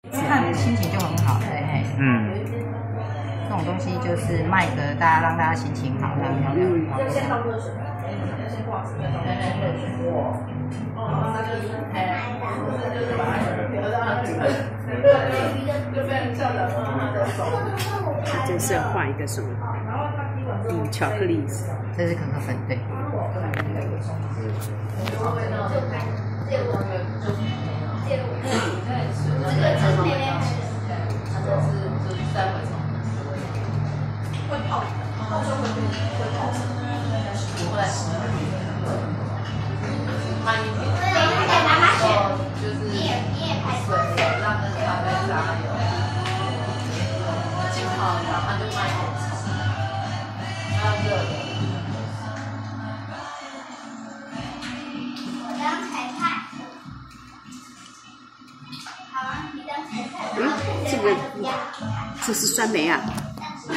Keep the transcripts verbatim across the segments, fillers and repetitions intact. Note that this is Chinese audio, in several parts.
看心情就很好，对，嘿，嗯，这种东西就是卖的，大家让大家心情好，这样子。嗯。要先倒热水，要先挂水，对对对。哦，那就是哎，就是把它留到对，就非常像的他的手。 这是要画一个什么？嗯，巧克力。 这是可可粉，对。这个是妹妹，它这是就是三回虫，会泡，泡中会会泡，不会，慢一点，然后就是水让那个咖啡渣有浸泡，然后就慢一点冲，还有热的。 嗯，这个这是酸梅啊，哦，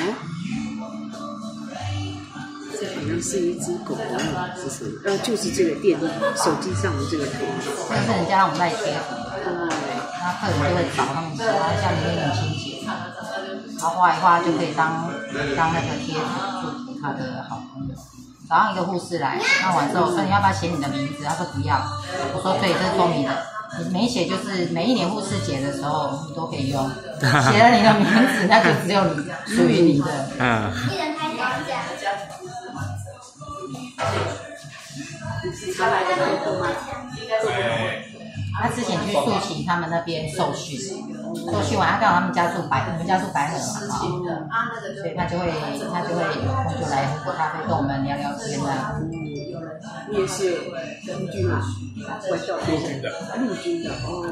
这好像是一只狗狗，是什么？呃，就是这个电手机上的这个图， 这是人家让我们带贴图，哦，那客人就会找他们说，像明天母亲节，然后画一画就可以当当那个贴图祝福他的好朋友。早上一个护士来，那完之后说你要不要写你的名字？他说不要，我说对，这是说你的。你没写就是每一年护士节的时候你都可以用，写了你的名字，那就只有你属于你的。嗯。一人开两家。他来的客户吗？他之前去素琴他们那边受训，受训完他刚好他们家住白，我们家住白河嘛，所以他就会他就会就来喝咖啡跟我们聊聊天啊。 你也是陆军啊？外校陆军的，陆军的哦。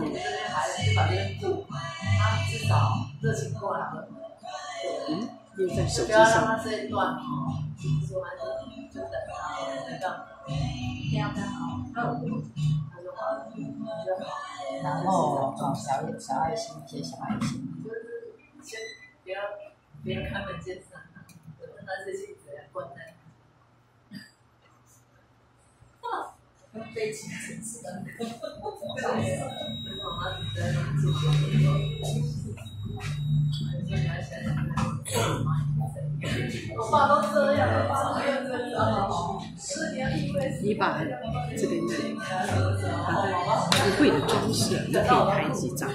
至少热情过来了。嗯，又在手机上。不要让它这一段哦，说完就等它那个，这样这样好，那我就那就好了，就好。 然后哦，小小爱心，写小爱心。 就是先不要不要开门见山，让他自己这样关在。飞机真是的，我爸都这样，我爸都这样。你把这边的不贵的装饰，你可以拍几张。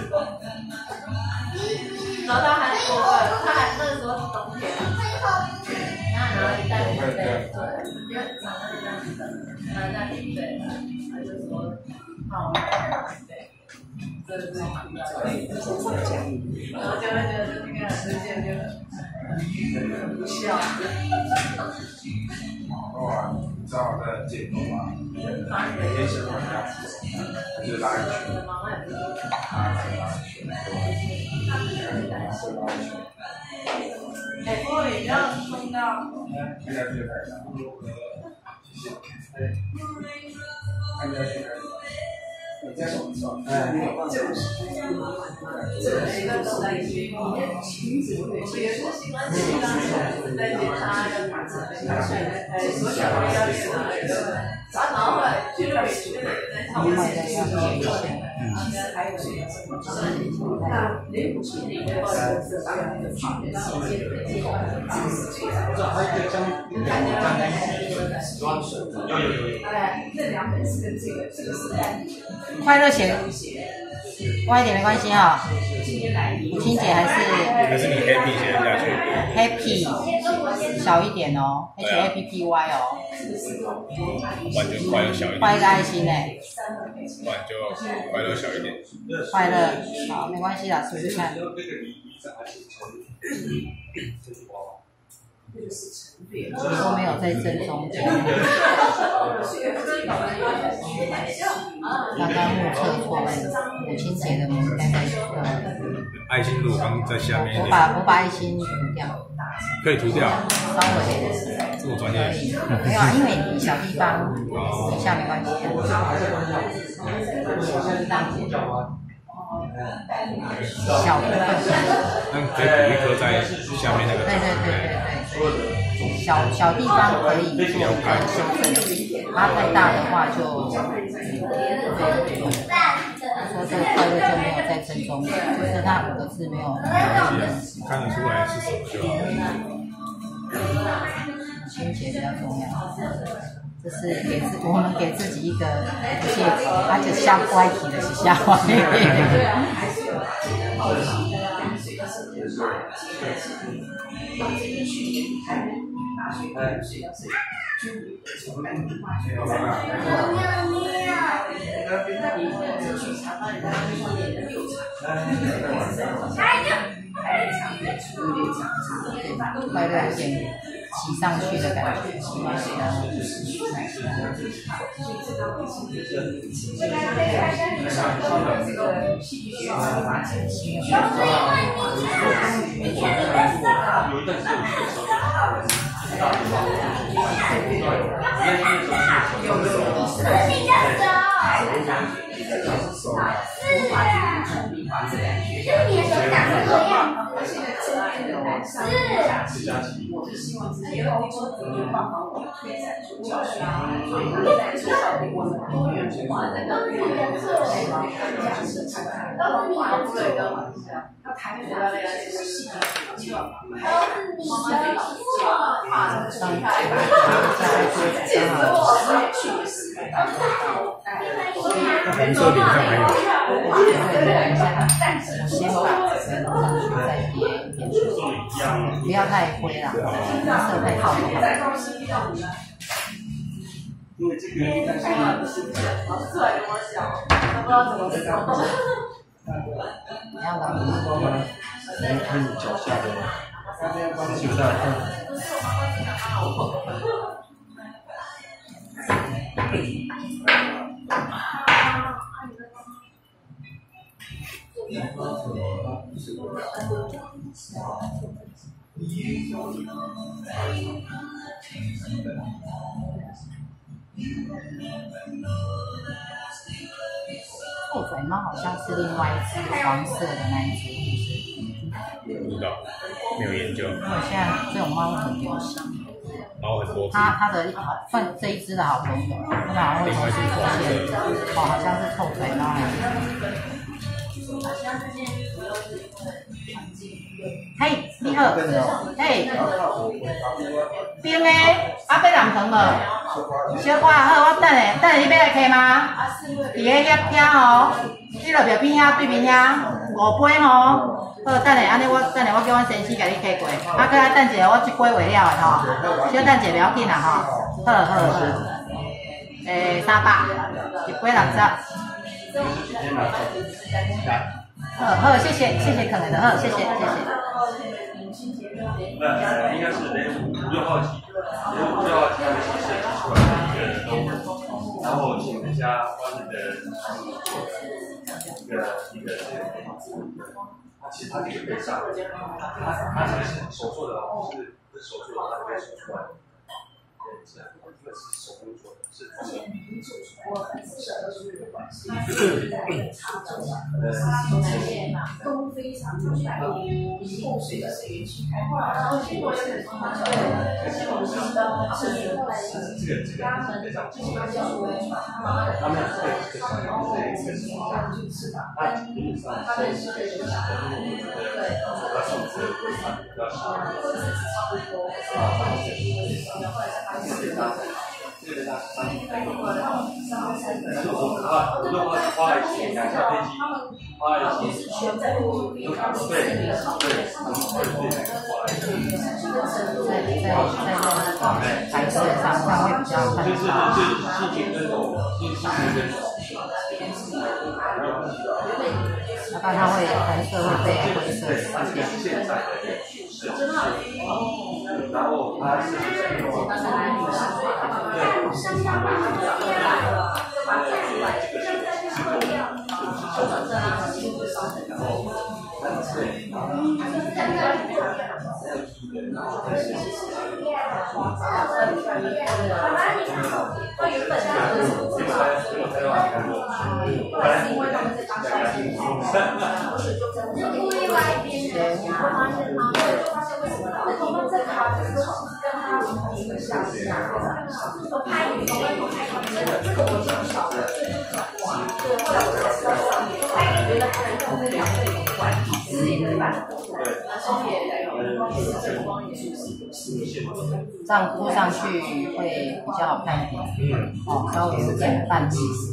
然后他还说，他还那个时候是冬天，然后你带我们对，因为常常这样子的。那那挺对的，他就说，好，对，这是蛮对，然后就会觉得那个时间就很不笑。 哦，正好在街头嘛，每天喜欢他，就是拉一圈，拉一圈， 哎，不你这样冲到。 现在最开始。看下去，你在手上，哎，这个是，这个是一个手带机，裙子会接触，再检查一个牌子，哎，所小的要检查一个，然后就会就会在上面写一些，嗯，还有什么？那雷普奇里面是大概的差别，时间的计划，还有一个将，大概这两本是跟这个，这个是单一。 快乐写歪一点没关系哈、哦。母亲节还是还是你 happy 写人下去 happy 小一点哦 ，H A P P Y 哦。 完全快乐小一点。 画一个爱心嘞。 不然就快乐小一点。 快乐好，没关系啦，试试看。都没有在正中间。刚刚目测错了，母亲节的母该在呃。 爱心如果刚在下面一点。 我把我把爱心涂掉。 可以涂掉。 稍微。 这么专业。 没有啊，因为你小地方底下没关系啊。小部分。 那可以补一颗在下面那个。 对对对对对。小小地方可以做一个修正，它太大的话就对对对，做说这个快乐就没有在正中间，就是那五个字没有认识。 看得出来是什么就好。 清洁比较重要，这是给自我们给自己一个借口，而且下歪题的是下歪。快乐一点，骑上去的感觉，骑上去的。 我是希望自己的欧洲朋友帮忙我推展出教学，所以未来至少我们多元化的那个多元色彩价值出来。到你要不对的嘛，要谈出来的这个细节，希望还有我们的老师啊，上一代解释我我也去试。 红色点上还有。 等一下，我先把这个上去再叠点出去，不要太灰了，颜色太靠后。 因为这个应该是老师出来跟我讲，他不知道怎么说。 你要拿你看你脚下的球带。 臭嘴猫好像是另外一只黄色的那一只， 不知道，没有研究。 因为现在这种猫很流行， 猫很多。 它它的好份这一只的好朋友，它好像会同时出现，哦，好像是臭嘴猫。嘿，你好，嘿，冰的，啊，要人糖无？小可好，我等下，等下你要来客吗？伫个遐遐吼，你落边边遐对面遐五杯吼。好，等下，安尼我等下我叫阮先生甲你客过，啊，搁来等一下，我一杯话了的吼，小等一下不要紧啦吼。好好好，诶，三百，一杯六十。好好，谢谢谢谢肯的，好，谢谢谢谢。 那应该是雷五六号机，雷五六号机的形式出来的一个 logo， 然后请人家帮你的一个一个这个，它其实它这个背上，它它其实是手做的哦，是不是手做的，它可以手出来的。对，是一个是手工做的，是自己我很舍得去的关系， 呃， 都非常明白，供水的水源区开化，然后经过这个方法，这个这个这个非常精彩。他们这个这个小猫这个这个是它基本上它的是对它数字会比较少，啊，这个大这个大三那个，但是我花我就花花了一些两架飞机，花了一些对对对，花了一些。 在在在台式上上会比较看就是到。 就是细节跟手，细节跟手。 要不然它会蓝色会被灰色对，它是现在的是是，然后它是对，然后它这样铺上去会比较好看一点。嗯。哦，稍微有点淡紫。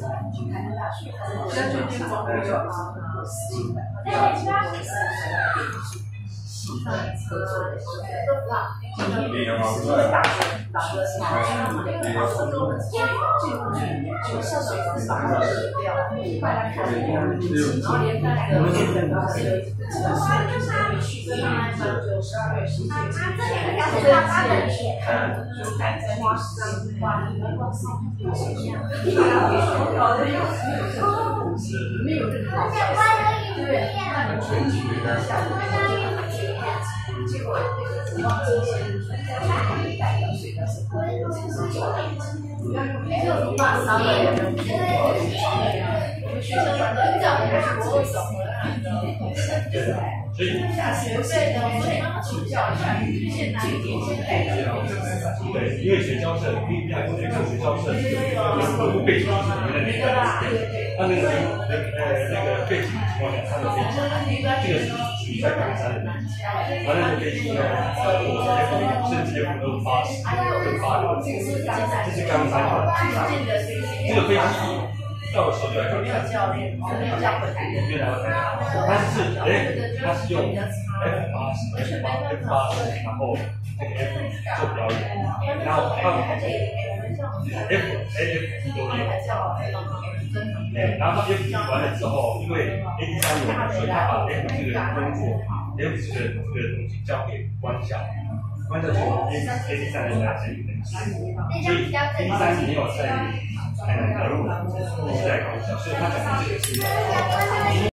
结果那个指望这些代表水的是不会有这种状态。没有办法了，我们学校的教练是我走回来的。所以下学费呢，我们刚刚请教一下，现在一点现在对，因为学交社，因为还是学学交社，有背景是那个，他那个呃那个背景的情况下，他的背景，这个是属于在冈山的背景，完了那个背景呢，甚至有很多八十、二八的，这是冈山的，这个飞机。到我手里来说，没有教练，没有教回来，没有来回来。但是哎，他是用 F 八十、F 八、F 八十，然后这个 F 做表演，然后他们 F、F、F 都有。对，然后 F 完了之后，因为 A D 三有，所以他把 F 这个工作 ，F 这个这个东西交给关晓。关晓从 A D 三来拿这个东西，所以 A D 三没有在。台南的路，是在高校，所以他讲的这个是。